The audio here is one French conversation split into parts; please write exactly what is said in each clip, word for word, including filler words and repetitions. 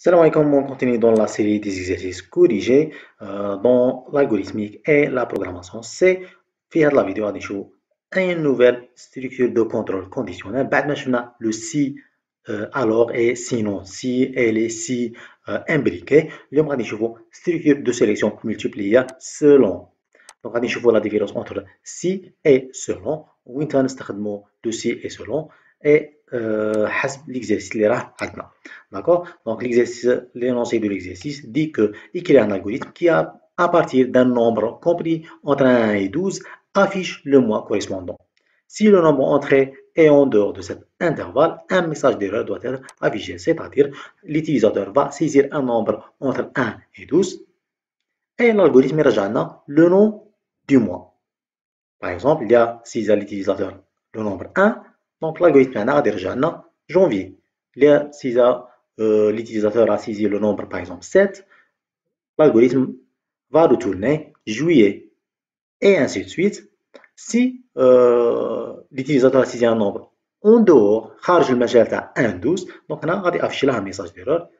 Salam alaikum, on continue dans la série des exercices corrigés euh, dans l'algorithmique et la programmation. C'est faire la vidéo à une nouvelle structure de contrôle conditionnel. بعد ما شفنا le si euh, alors et sinon si et les si euh, imbriqués. اليوم غادي نشوفوا structure de sélection multipliée selon. Donc غادي نشوفوا la différence entre si et selon. وين تنستخدموا le si et selon et حسب l'exercice اللي راه عندنا. D'accord? Donc l'exercice, l'énoncé de l'exercice dit que écrire un algorithme qui a à partir d'un nombre compris entre un et douze affiche le mois correspondant. Si le nombre entré est en dehors de cet intervalle, un message d'erreur doit être affiché, c'est-à-dire l'utilisateur va saisir un nombre entre un et douze et l'algorithme يرجعنا le nom du mois. Par exemple, il y a six à l'utilisateur le nombre un, donc l'algorithme غادي يرجعنا janvier. Il y a six à euh, l'utilisateur a saisi le nombre par exemple sept, l'algorithme va retourner juillet et ainsi de suite. Si euh, l'utilisateur a saisi un nombre en dehors خارج المجال تاع un douze, donc هنا غادي afficher لها un message d'erreur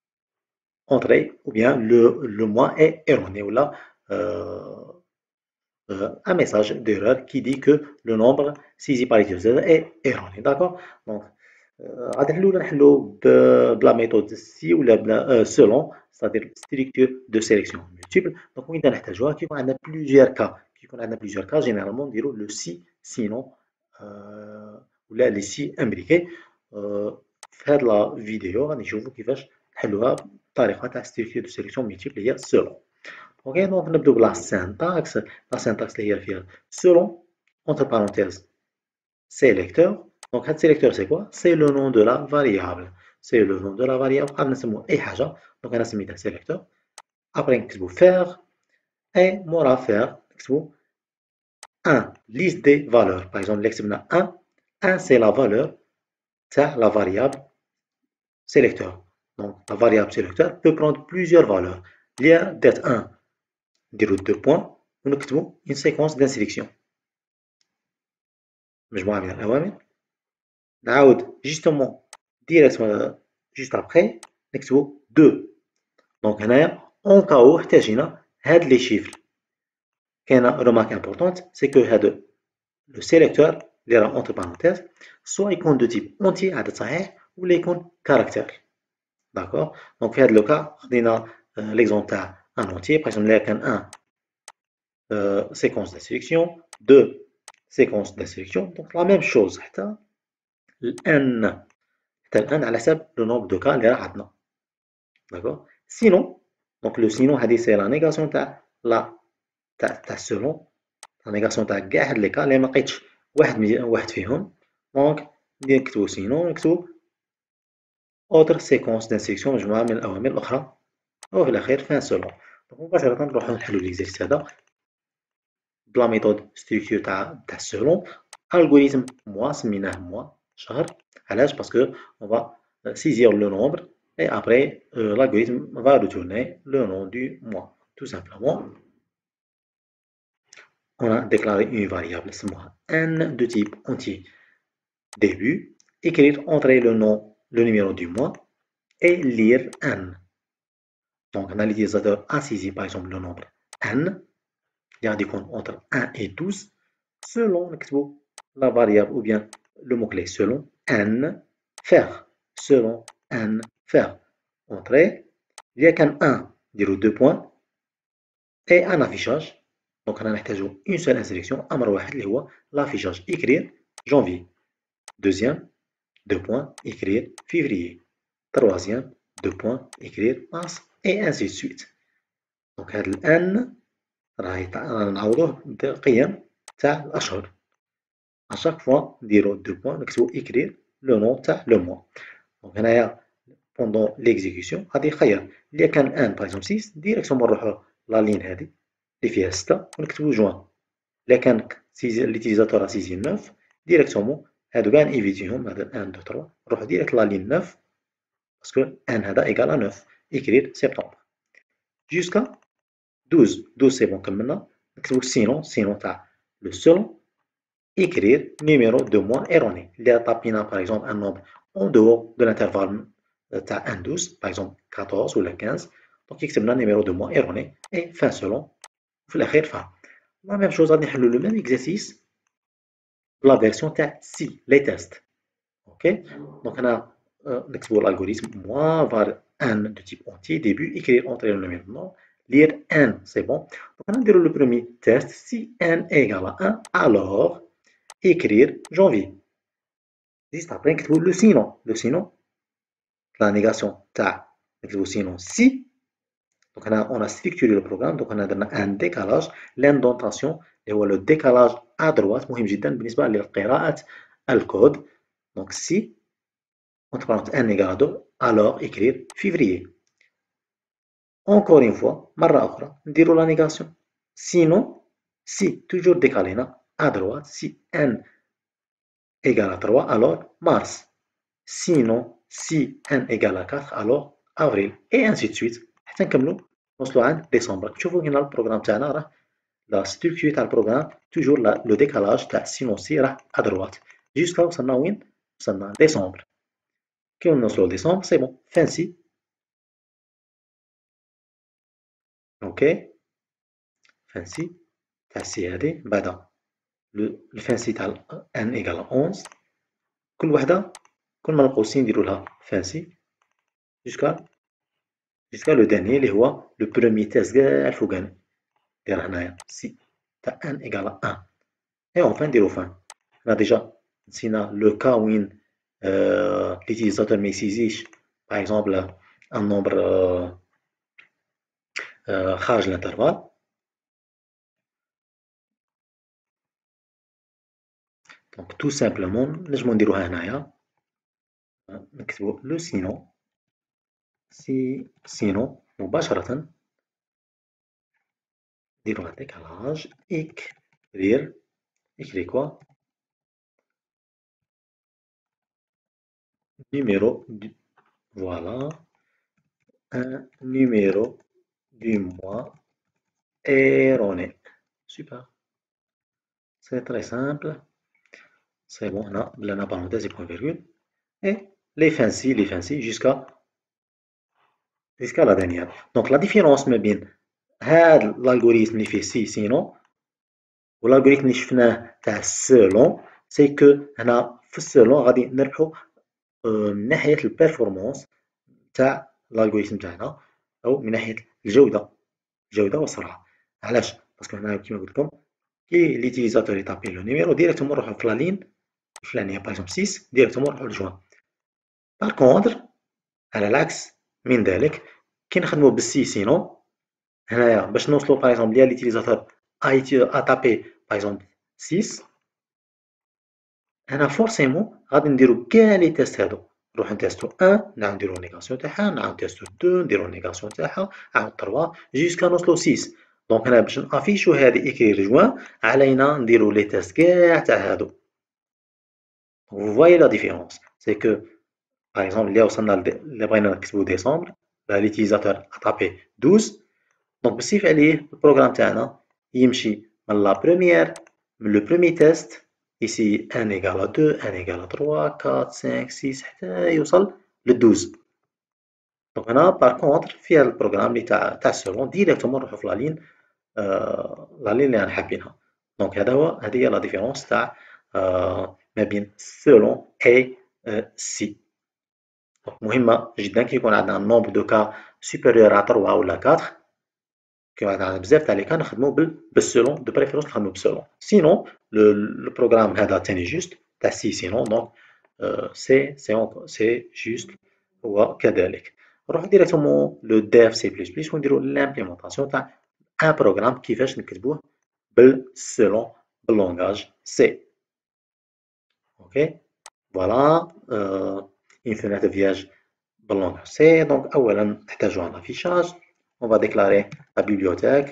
entrée ou bien le, le mois est erroné ou là euh, euh, un message d'erreur qui dit que le nombre saisi par l'utilisateur est erroné. D'accord? Donc غادي نحلو نحلو بلا ميثود سي ولا بلا selon, c'est-à-dire structure de sélection multiple. Donc وين نحتاجوها كي يكون عندنا plusieurs cas, كي يكون عندنا plusieurs cas généralement نديرو le si sinon ولا les si imbriqués. في هاد لا فيديو غادي نشوفو كيفاش نحلوها بطريقه تاع structure de sélection multiple هي selon. اوكي دونك نبداو بلا syntaxe. لا syntaxe اللي هي فيها selon entre parenthèses sélecteur. Donc, le sélecteur, c'est quoi? C'est le nom de la variable. C'est le nom de la variable. On va أي حاجة. Donc, on va mettre sélecteur. Après, on va faire. Et on va faire un liste des valeurs. Par exemple, l'exemple un. un, c'est la valeur de la variable sélecteur. Donc, la variable sélecteur peut prendre plusieurs valeurs. Il y a d'être un, deux points. On a une séquence d'insélection. مجموعة من الأوامر. نعاود justement directement juste après نكتبو deux. Donc هنايا en cas où احتاجنا هاد لي chiffres. كاينة remarque importante, c'est que هاد le sélecteur اللي راه entre parenthèses soit يكون de type entier عدد صحيح ولا يكون caractère. D'accord? Donc في هاد لو كا خدينا l'exemple تاع un entier. par exemple اللي كان un séquence d'insélection, deux séquence d'insélection. donc la même chose حتى n حتى الآن على حسب لو نومبر دو كا اللي راه عندنا. داكوغ. سينون دونك لو سينون هادي سي لا نيغاسيون تاع لا تاع تاع سولون، لا نيغاسيون تاع كاع هاد لي كا اللي ملقيتش واحد مي... واحد فيهم. دونك نكتبو سينون نكتبو اوتر سيكونس دانسيكسيون مجموعة من الأوامر الأخرى وفي الأخير فان سولون. دونك مباشرة نروحو نحلو ليكزيرسيس هذا بلا ميثود ستركتور تاع تاع سولون. الغوريثم موا سميناه موا شهر. علاش؟ باسكو on va saisir le nombre et après euh, l'algorithme va retourner le nom du mois. Tout simplement, on a déclaré une variable n de type entier début, écrire, entrer le nom, le numéro du mois et lire n. Donc, on a l'utilisateur a saisi par exemple le nombre n, il y a des comptes entre un et douze, selon la variable ou bien le mot-clé selon n, faire, selon n, faire, entrer, il y a qu'un un, dire deux points, et un affichage. Donc, on a une seule insélection, أمر واحد اللي هو l'affichage, écrire janvier. Deuxième, deux points, écrire février. Troisième, deux points, écrire mars, et ainsi de suite. Donc, هذا الان راه نعوضوه بالقيم تاع الأشهر. À chaque fois, نديرو deux points, نكتبو écrire le nom تاع le mois. Donc, هنايا pendant l'exécution غادي يخير اللي كان ان par exemple six ديريكتومون نروحو لا لين هادي اللي فيها ستة ونكتبو جوان. إلا كان ليتيزاتور راه سيزي neuf ديريكتومون هادو كاع نيفيتيهم، هذا واحد اثنين ثلاثة نروحو ديريكت لا لين neuf باسكو ان هذا ايكال neuf. écrire سبتمبر jusqu'à douze. douze سي بون كملنا. نكتبو سينون سينون تاع لو سولون écrire numéro de mois erroné. اللي طابينا par exemple un nombre en dehors de l'intervalle تاع un douze par exemple quatorze ولا quinze دونك يكتب لنا numéro de mois erroné et fin selon في الاخير fin. La même chose غادي نحلو le même exercice la version تاع سي les tests. Ok, donc on a نكتبو l'algorithme moi var un de type entier début écrire entrer le numéro non lire n c'est bon. Donc on a نديرو le premier test si n égale à un alors écrire janvier. Juste après نكتبو le sinon le sinon la négation تاع نكتبو sinon si. Donc on a, on a structuré le programme donc on a donné un décalage l'indentation et هو le décalage à droite مهم جدا بالنسبة لقراءة الكود. Donc si entre parenthèses n égale à deux alors écrire février. Encore une fois مرة أخرى نديرو la négation sinon si toujours décalé à droite si n égale à trois alors mars. Sinon si n égale à quatre alors avril et ainsi de suite حتى نكملو نوصلو عند ديسمبر. شوفوا هنا البروغرام تاعنا راه لا ستركتور تاع البروغرام توجور لو ديكالاج تاع سينون سي راه ادروات جوسكا وصلنا وين وصلنا ديسمبر. كي نوصلو لديسمبر سي بون فان سي. اوكي فان سي تاع سي هادي بعدا الفان سي تاع ان ايكال اونز كل وحده كل ما نلقاو سي نديرو لها فان سي جوسكا جوسكا لو دانيي اللي هو لو بروميي تيست كاع الفوقاني داير هنايا سي تاع ان ايكال ان اي اونفان نديرو فان. هنا ديجا نسينا لو كا وين ليتيزاتور ما يسيزيش باغ اكزومبل ان نومبر خارج الانترفال. دونك تو سامبلومون نجمو نديروها هنايا نكتبو لو سينون سي سينون مباشرة نديرو ان ديكالاج écrire écrire quoi numéro du voilà un numéro du mois erroné. Super, c'est très simple. C'est bon, on a la parenthèse et point virgule et les fancy les fancy jusqu'à jusqu'à la dernière. Donc la différence ما بين هذا l'algorithme اللي فيه سي سينون والالغوريثم اللي شفناه تاع السولون سي كو هنا في السولون غادي نربحو من ناحية البيرفورمانس تاع الالغوريثم تاعنا او من ناحية الجودة الجودة والسرعة. علاش؟ باسكو هنا كيما قلت لكم كي ليتيزاتور يطابي لو نيميرو ديريكتومون نروحو في لا لين الفلانية باغ اكزومبل ستة ديريكتومون نروحو لجوان. باغ كونطخ على العكس من ذلك كي نخدمو بالسي سينون هنايا باش نوصلو باغ اكزومبل ليا ليتيزاتور ا تابي باغ اكزومبل ستة هنا فورسيمون غادي نديرو كاع لي تيست هادو نروحو نتيستو واحد نعاود نديرو نيغاسيون تاعها نعاود نتيستو اثنين نديرو نيغاسيون تاعها عاود ثلاثة جوسكا نوصلو ستة. دونك هنا باش نافيشو هادي اكرير جوان علينا نديرو لي تيست كاع تاع هادو. Vous voyez la différence, c'est que par exemple اللي وصلنا اللي بغينا نكتبو ديسمبر ليتيزاتور ا تابي اثناش دونك بالسيف عليه البروغرام تاعنا يمشي من لا بروميير من لو بروميي تيست ici un égale à deux un égale à trois quatre cinq six حتى يوصل ل اثناش. دونك هنا بار كونطخ في هذا البروغرام اللي تاع تاع السولون ديريكتومون نروحو في لا لين لا لين اللي رانا حابينها. دونك هذا هو هذه هي لا ديفيرونس تاع ما بين سولون اي سي. مهمة جدا كي يكون عندنا نومبر دو كا سوبيريور على ثلاثة ولا أربعة كي عندنا بزاف تاع لي كا نخدمو بالسولون دو بريفيرونس نخدمو بالسولون سينون لو بروغرام هذا تاني جوست تاع سي سينون دونك سي سي سي جوست هو كذلك. نروح ديريكتومون لو ديف سي بلس بلس ونديرو لامبليمونطاسيون تاع ان بروغرام كيفاش نكتبوه بالسولون باللونغاج سي. اوكي فوالا une fenêtre vierge باللونغاج سي. دونك اولا نحتاجو ان افيشاج on va déclarer la bibliothèque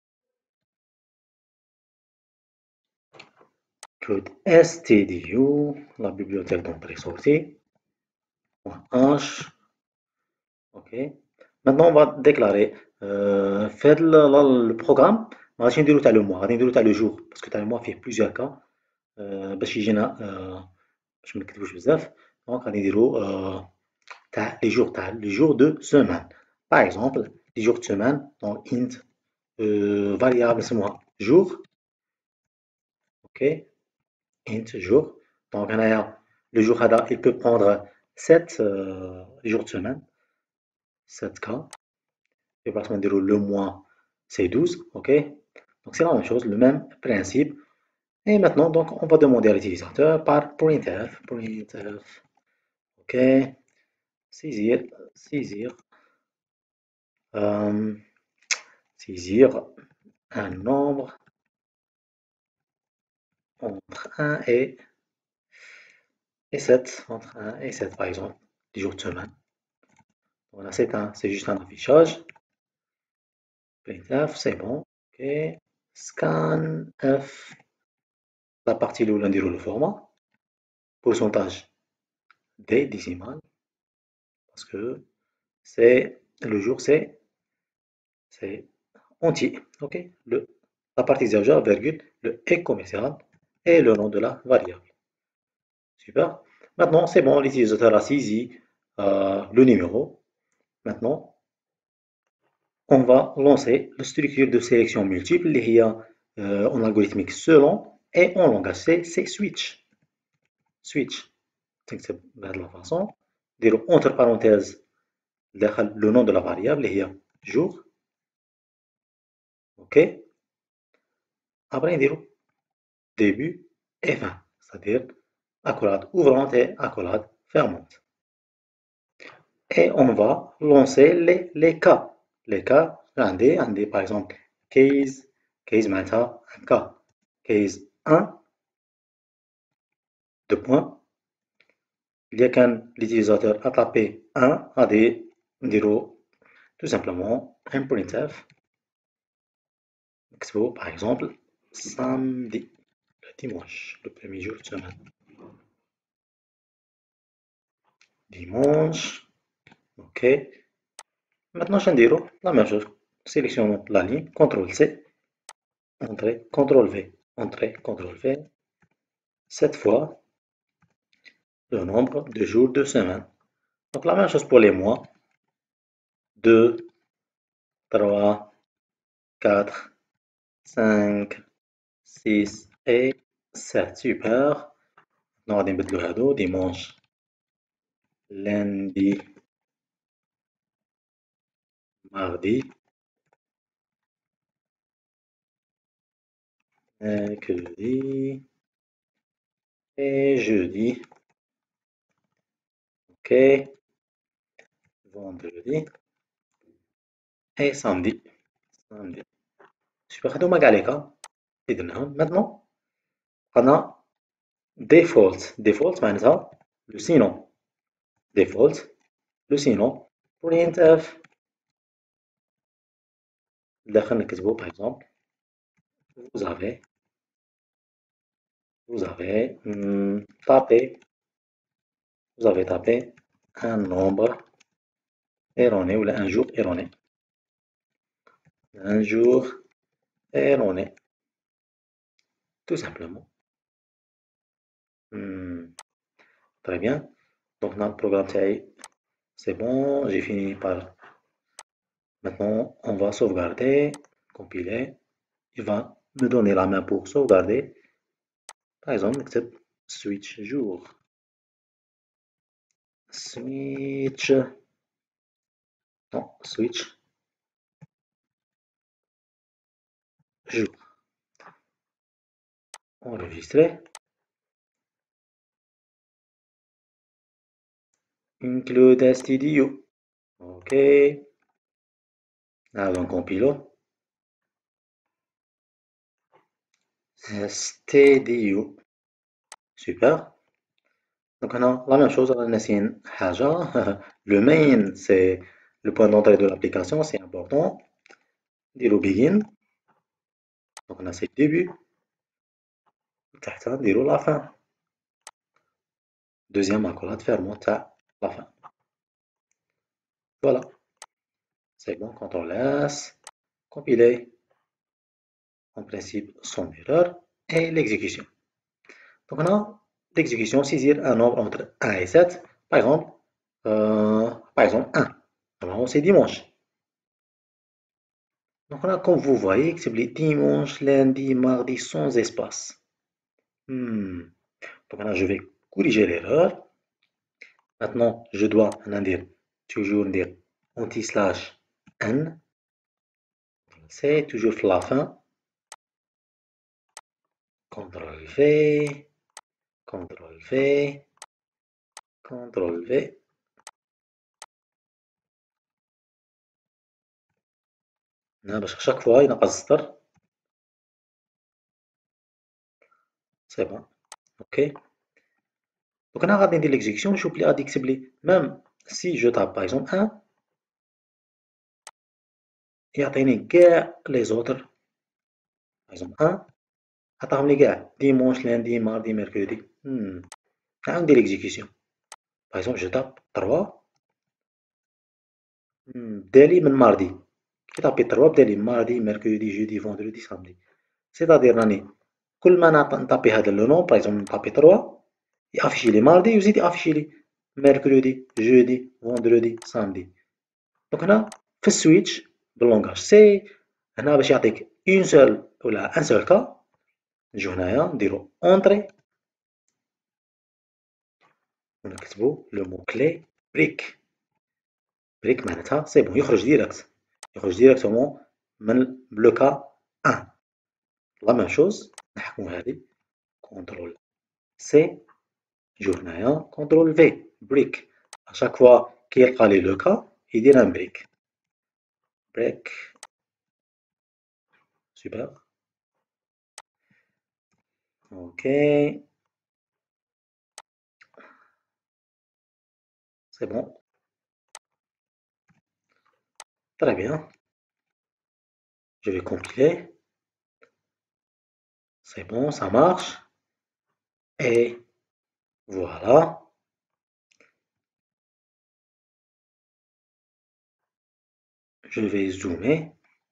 code stdu la bibliothèque d'entrée sortie h. ok maintenant on va déclarer euh, fait le, le programme ماغاديش نديرو تاع لو موا غادي نديرو تاع لو جور باسكو تاع لو موا فيه بليزيور كا باش يجينا باش منكتبوش بزاف دونك غادي نديرو les jours, les jours de semaine. Par exemple, les jours de semaine, donc int euh, variable, c'est moi, jour, ok, int jour. Donc, le jour, il peut prendre sept euh, jours de semaine, sept cas. Et parce qu'on déroule le mois, c'est douze, ok. Donc, c'est la même chose, le même principe. Et maintenant, donc, on va demander à l'utilisateur par printf, printf, ok, saisir, saisir, euh, saisir un nombre entre un et, et sept, entre un et sept par exemple, des jours de semaine. Voilà, c'est un, c'est juste un affichage. printf, c'est bon, ok. Scanf, la partie où l'on déroule le format, pourcentage des décimales, parce que c'est le jour, c'est c'est entier, ok. Le, la partie zéro, virgule, le est commercial et le nom de la variable. Super. Maintenant, c'est bon, l'utilisateur a saisi euh, le numéro. Maintenant, on va lancer la structure de sélection multiple. Il y a euh, en algorithmique selon et en langage C, c'est switch. Switch. C'est de la façon. Dire entre parenthèses le nom de la variable, il y a jour. OK. Après, dire début et fin. C'est-à-dire accolade ouvrante et accolade fermante. Et on va lancer les, les cas. Les cas, un des, un des, par exemple, case, case maintenant, un cas. Case un, deux points. Il y a qu'un l'utilisateur a tapé un, a des zéro, tout simplement, un printf. Expo, par exemple, samedi, le dimanche, le premier jour de semaine. Dimanche, ok. Maintenant, je vais la même chose. Sélectionnons la ligne, contrôle C, entrée, contrôle V, entrée, contrôle V. Cette fois, le nombre de jours de semaine. Donc, la même chose pour les mois. deux, trois, quatre, cinq, six et sept. Super. Maintenant, on va mettre le هادو dimanche, lundi, mardi, mercredi et jeudi. Ok. Vendredi et samedi. Samedi. Super. هادو كاع لي كا اللي درناهم. Maintenant, on a default. Default معناتها le sinon. Default, le sinon. printf. داخل نكتبو par exemple. Vous avez, vous avez hum, tapé, vous avez tapé un nombre erroné ou un jour erroné. Un jour erroné. Tout simplement. Hum, très bien. Donc, notre programme, c'est bon. J'ai fini par. Maintenant, on va sauvegarder, compiler. Il va me donner la main pour sauvegarder. Par exemple, switch jour. Switch. Non, switch jour. Enregistrer. Include stdio. OK. Allons, compilons. stdio. Super. Donc, on a la même chose, on a une haja. Le main, c'est le point d'entrée de l'application, c'est important. Dire begin. Donc, on a ce début. Dire la fin. Deuxième accolade fermante à la fin. Voilà. C'est bon, quand on laisse compiler, en principe, son erreur et l'exécution. Donc, on a l'exécution, saisir un nombre entre un et sept. Par exemple, euh, par exemple un. Alors c'est dimanche. Donc là, comme vous voyez, c'est dimanche, lundi, mardi, sans espace. Hmm. Donc là, je vais corriger l'erreur. Maintenant, je dois dire toujours dire anti-slash n. C'est toujours la fin. contrôle V, contrôle V, contrôle V. باش chaque fois ينقص السطر. C'est bon. Ok. Donc on a regardé l'exécution. Je vais dire même si je tape par exemple un, يعطيني كاع les autres. Par exemple un, عطاهم لي كاع dimanche, lundi, mardi, mercredi. Hmm. عندي l'exécution. Par exemple je tape trois. بدالي من mardi. كي طابي trois بدالي mardi, mercredi, jeudi, vendredi, samedi. C'est-à-dire راني كل ما نطابي هذا لو نون باغ اكزومبل نطابي trois يافيشي لي ماردي ويزيد يافيشي لي ميركودي جودي فوندرودي سامدي. دونك هنا في السويتش باللونغاج سي هنا باش يعطيك اون سول ولا ان سول كا نجيو هنايا نديرو اونطري ونكتبو لو مو كلي بريك. بريك معناتها سي بون يخرج ديريكت يخرج ديريكتومون من لو كا واحد. لا ميم شوز نحكمو هادي كونترول سي نجيو هنايا كونترول في بريك اشاك فوا كيلقى لي لو كا يدير ان بريك بريك سوبر. اوكي c'est bon, très bien, je vais compiler, c'est bon, ça marche, et voilà, je vais zoomer,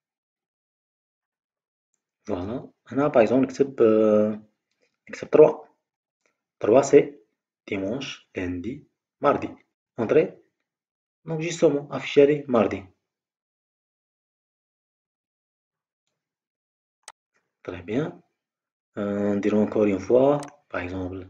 voilà, maintenant par exemple نكتب نكتب trois, trois c'est dimanche, lundi, mardi, entrée, donc justement afficher mardi, très bien, on dirait encore une fois, par exemple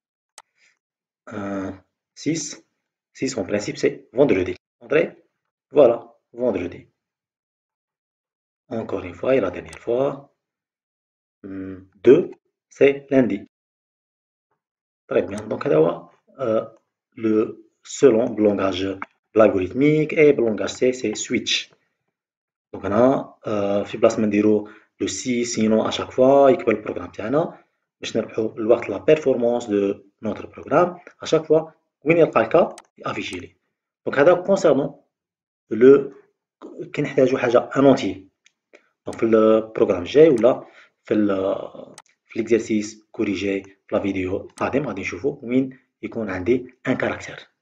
six, six en principe c'est vendredi, entrée, voilà, vendredi, encore une fois et la dernière fois, deux c'est lundi. Très bien. Donc, là, euh, le selon le langage algorithmique et le langage C, c'est switch. Donc, on a euh, في بلاصة ما نديرو le si sinon à chaque fois يكبر البروغرام تاعنا باش نربحو الوقت la performance de notre programme à chaque fois وين يلقى الكا يافيشي ليه. دونك هذا concernant le كي نحتاجو حاجة ان اونتي. دونك في البروغرام الجاي ولا في ال في ليكزارسيس كوريجي في لا فيديو القادم غادي نشوفو وين يكون عندي ان كاركتير.